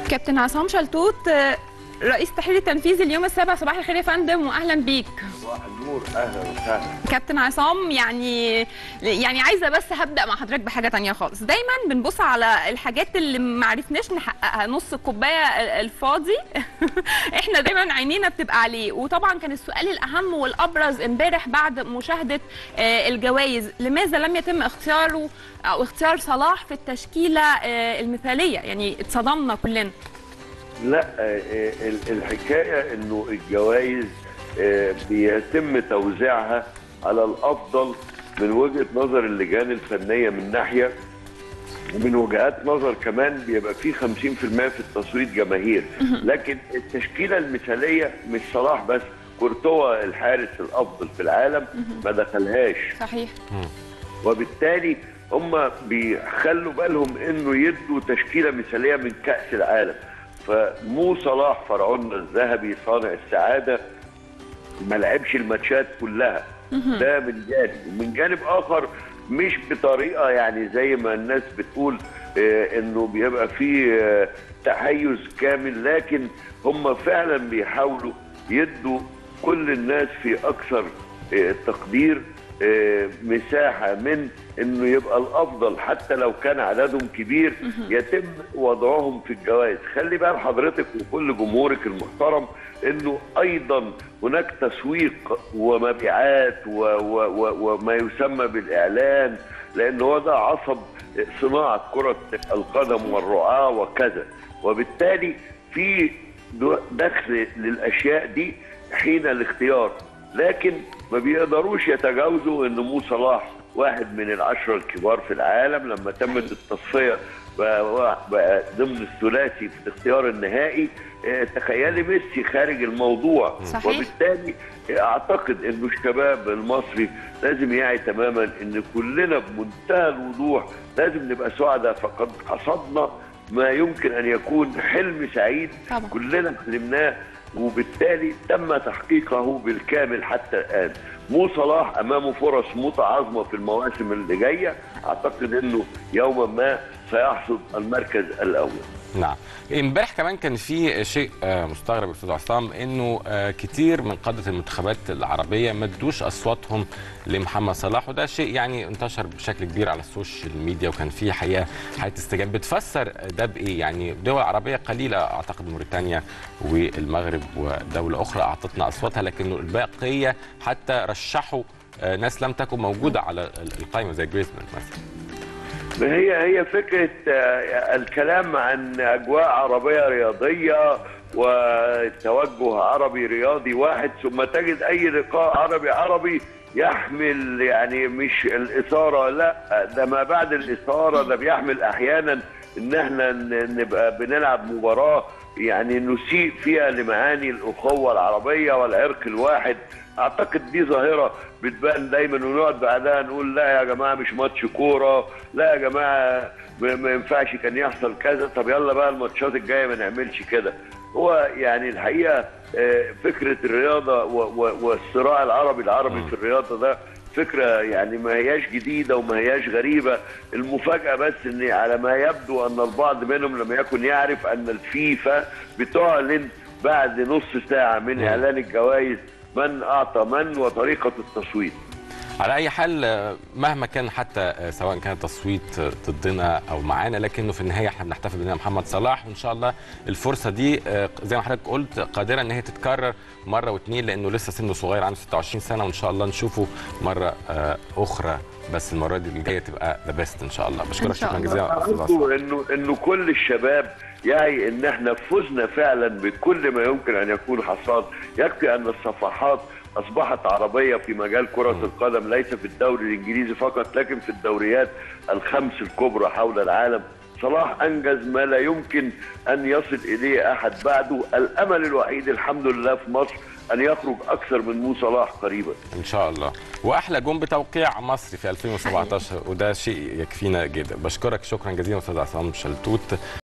كابتن عصام شلتوت، رئيس التحرير التنفيذي اليوم السابع. صباح الخير يا فندم واهلا بيك. صباح النور، اهلا وسهلا. كابتن عصام، يعني عايزه بس هبدا مع حضرتك بحاجه تانية خالص. دايما بنبص على الحاجات اللي ما عرفناش نحققها، نص الكوبايه الفاضي احنا دايما عينينا بتبقى عليه. وطبعا كان السؤال الاهم والابرز امبارح بعد مشاهده الجوائز، لماذا لم يتم اختياره او اختيار صلاح في التشكيله المثاليه؟ يعني اتصدمنا كلنا. لا، الحكايه انه الجوائز بيتم توزيعها على الافضل من وجهه نظر اللجان الفنيه من ناحيه، ومن وجهات نظر كمان بيبقى فيه 50% في التصويت جماهير. لكن التشكيله المثاليه مش صلاح بس، كورتوا الحارس الافضل في العالم ما دخلهاش. صحيح. وبالتالي هم بيخلوا بالهم انه يدوا تشكيله مثاليه من كاس العالم. فمو صلاح فرعوننا الذهبي صانع السعاده ما لعبش الماتشات كلها، ده من جانب. ومن جانب اخر مش بطريقه يعني زي ما الناس بتقول انه بيبقى فيه تحيز كامل، لكن هم فعلا بيحاولوا يدوا كل الناس في اكثر تقدير مساحه من انه يبقى الافضل، حتى لو كان عددهم كبير يتم وضعهم في الجوائز. خلي بال حضرتك وكل جمهورك المحترم انه ايضا هناك تسويق ومبيعات وما يسمى بالاعلان، لان هو ده عصب صناعه كره القدم والرعاه وكذا. وبالتالي في دخل للاشياء دي حين الاختيار، لكن ما بيقدروش يتجاوزوا ان مو صلاح واحد من العشرة الكبار في العالم. لما تمت التصفية بقى ضمن الثلاثي في الاختيار النهائي. تخيلي ميسي خارج الموضوع. صحيح. وبالتالي اعتقد انه الشباب المصري لازم يعي تماما ان كلنا بمنتهى الوضوح لازم نبقى سعداء، فقد حصدنا ما يمكن ان يكون حلم سعيد طبعا. كلنا حلمناه، وبالتالي تم تحقيقه بالكامل حتى الآن. مو صلاح أمامه فرص متعاظمة في المواسم اللي جاية، أعتقد أنه يوما ما سيحصد المركز الأول. نعم. امبارح كمان كان في شيء مستغرب استاذ عصام، انه كتير من قاده المنتخبات العربيه ما ادوش اصواتهم لمحمد صلاح، وده شيء يعني انتشر بشكل كبير على السوشيال ميديا، وكان في حقيقه حاله استجابه. بتفسر ده بايه؟ يعني دول عربيه قليله، اعتقد موريتانيا والمغرب ودوله اخرى اعطتنا اصواتها، لكن الباقيه حتى رشحوا ناس لم تكن موجوده على القائمه زي جريزمان مثلا. هي فكرة الكلام عن أجواء عربية رياضية وتوجه عربي رياضي واحد، ثم تجد أي لقاء عربي يحمل يعني مش الإثارة، لا ده ما بعد الإثارة، ده بيحمل أحيانا إن احنا نبقى بنلعب مباراة يعني نسيء فيها لمعاني الأخوة العربية والعرق الواحد. اعتقد دي ظاهره بتبان دايما، ونقعد بعدها نقول لا يا جماعه مش ماتش كوره، لا يا جماعه ما ينفعش كان يحصل كذا، طب يلا بقى الماتشات الجايه ما نعملش كده. هو يعني الحقيقه فكره الرياضه والصراع العربي في الرياضه ده فكره يعني ما هياش جديده وما هياش غريبه. المفاجاه بس ان على ما يبدو ان البعض منهم لم يكن يعرف ان الفيفا بتعلن بعد نص ساعه من اعلان الجوائز من أعطى من وطريقة التصويت. على أي حال مهما كان، حتى سواء كان التصويت ضدنا أو معانا، لكنه في النهاية احنا بنحتفل بنا محمد صلاح، وإن شاء الله الفرصة دي زي ما حضرتك قلت قادرة إن هي تتكرر مرة واثنين، لأنه لسه سنه صغير، عنده 26 سنة، وإن شاء الله نشوفه مرة أخرى، بس المرة دي الجاية تبقى ذا بيست إن شاء الله. بشكرك شكرا جزيلا. إنه كل الشباب يعي إن احنا فزنا فعلا بكل ما يمكن أن يكون حصاد. يكفي أن الصفحات أصبحت عربية في مجال كرة القدم، ليس في الدوري الإنجليزي فقط لكن في الدوريات الخمس الكبرى حول العالم. صلاح أنجز ما لا يمكن أن يصل إليه أحد بعده. الأمل الوحيد الحمد لله في مصر أن يخرج أكثر من مو صلاح قريبا إن شاء الله. وأحلى جون بتوقيع مصري في 2017، وده شيء يكفينا جدا. بشكرك شكرا جزيلا أستاذ عصام شلتوت.